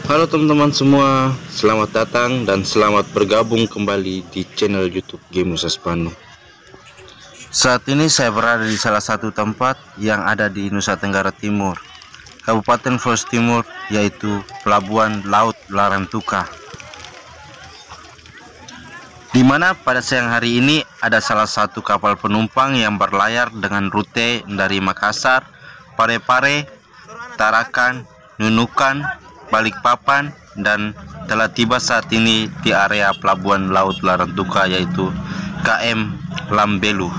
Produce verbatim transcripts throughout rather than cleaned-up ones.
Halo teman-teman semua, selamat datang dan selamat bergabung kembali di channel YouTube Game Nusa Spanu. Saat ini saya berada di salah satu tempat yang ada di Nusa Tenggara Timur, Kabupaten Flores Timur, yaitu Pelabuhan Laut Larantuka, di mana pada siang hari ini ada salah satu kapal penumpang yang berlayar dengan rute dari Makassar, Parepare, Tarakan, Nunukan, Balikpapan, dan telah tiba saat ini di area Pelabuhan Laut Larantuka, yaitu K M Lambelu.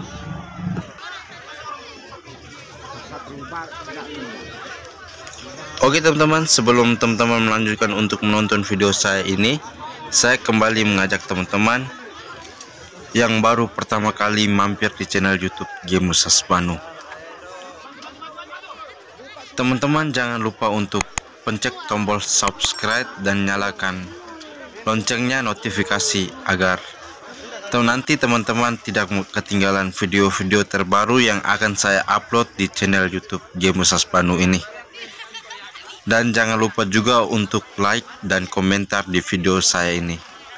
Oke teman-teman, sebelum teman-teman melanjutkan untuk menonton video saya ini, saya kembali mengajak teman-teman yang baru pertama kali mampir di channel YouTube Game Nusa Spanu. Teman-teman jangan lupa untuk pencet tombol subscribe dan nyalakan loncengnya notifikasi agar nanti teman-teman tidak ketinggalan video-video terbaru yang akan saya upload di channel YouTube Game Nusa Spanu ini. Dan jangan lupa juga untuk like dan komentar di video saya ini.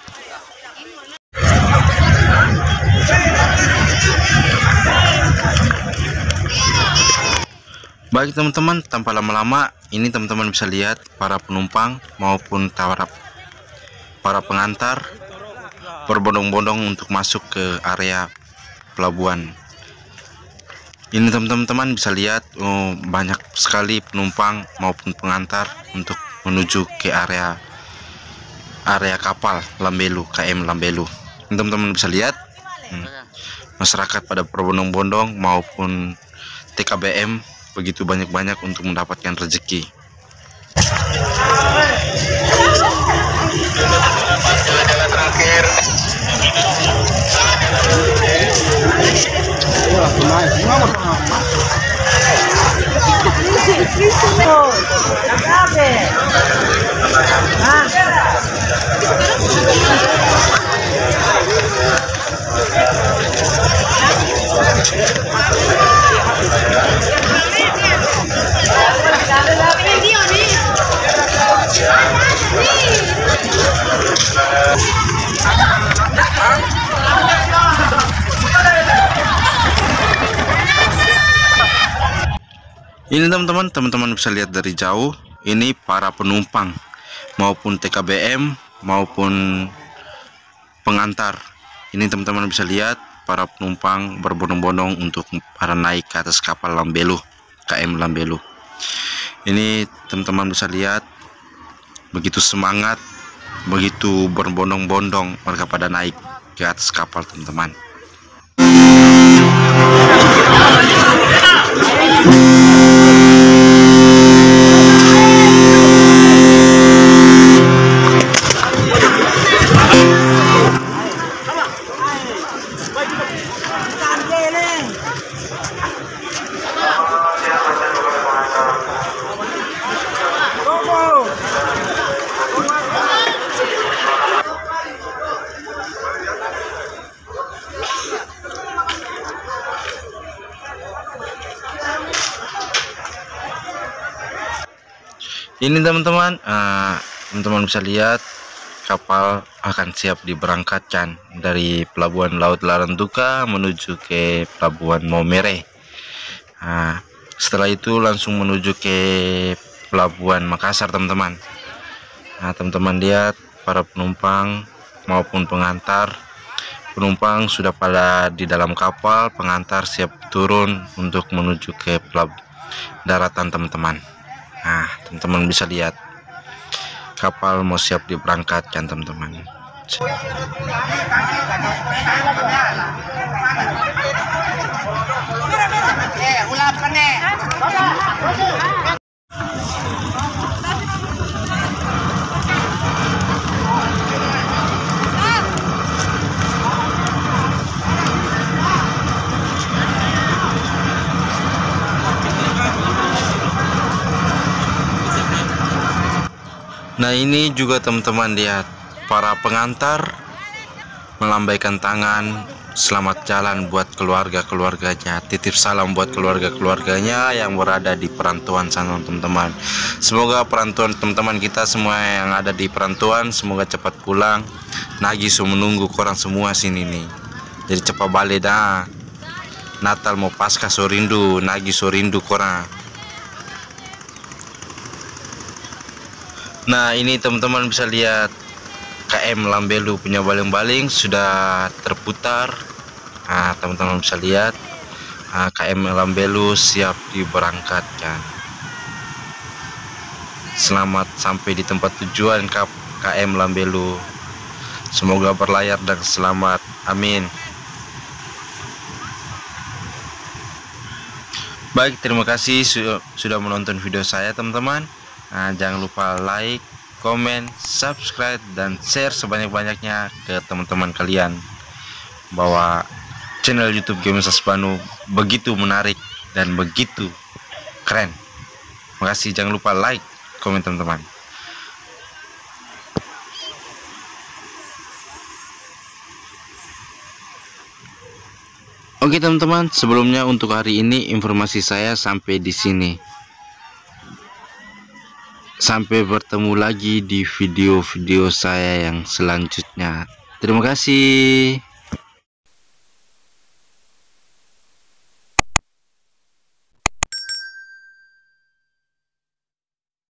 Baik teman-teman, tanpa lama-lama, ini teman-teman bisa lihat para penumpang maupun para para pengantar berbondong-bondong untuk masuk ke area pelabuhan. Ini teman-teman bisa lihat, oh, banyak sekali penumpang maupun pengantar untuk menuju ke area area kapal Lambelu, K M Lambelu. Ini teman-teman bisa lihat, hmm, masyarakat pada berbondong-bondong maupun T K B M begitu banyak-banyak untuk mendapatkan rezeki. Ini teman-teman, teman-teman bisa lihat dari jauh, ini para penumpang maupun T K B M maupun pengantar. Ini teman-teman bisa lihat para penumpang berbondong-bondong untuk para naik ke atas kapal Lambelu, K M Lambelu. Ini teman-teman bisa lihat begitu semangat, begitu berbondong-bondong mereka pada naik ke atas kapal teman-teman. Ini teman-teman, uh, teman-teman bisa lihat kapal akan siap diberangkatkan dari Pelabuhan Laut Larantuka menuju ke Pelabuhan Maumere. Nah, setelah itu langsung menuju ke Pelabuhan Makassar teman-teman. Nah, teman-teman lihat para penumpang maupun pengantar. Penumpang sudah pada di dalam kapal, pengantar siap turun untuk menuju ke pelabuhan daratan teman-teman. Nah, teman-teman bisa lihat kapal mau siap diberangkatkan teman-teman. Nah, ini juga teman-teman lihat para pengantar melambaikan tangan selamat jalan buat keluarga-keluarganya. Titip salam buat keluarga-keluarganya yang berada di perantauan sana teman-teman. Semoga perantauan teman-teman kita semua yang ada di perantauan semoga cepat pulang. Nagi so menunggu korang semua sini nih. Jadi cepat balik dah. Natal mau pasca so rindu, nagi so rindu korang. Nah ini teman-teman bisa lihat K M Lambelu punya baling-baling sudah terputar. Nah teman-teman bisa lihat nah, K M Lambelu siap diberangkatkan. Selamat sampai di tempat tujuan K M Lambelu. Semoga berlayar dan selamat, amin. Baik, terima kasih sudah menonton video saya teman-teman. Nah, jangan lupa like, komen, subscribe, dan share sebanyak-banyaknya ke teman-teman kalian bahwa channel YouTube Gamesas Bandung begitu menarik dan begitu keren. Terima kasih, jangan lupa like, komen teman-teman. Oke teman-teman, sebelumnya untuk hari ini informasi saya sampai di sini. Sampai bertemu lagi di video-video saya yang selanjutnya. Terima kasih.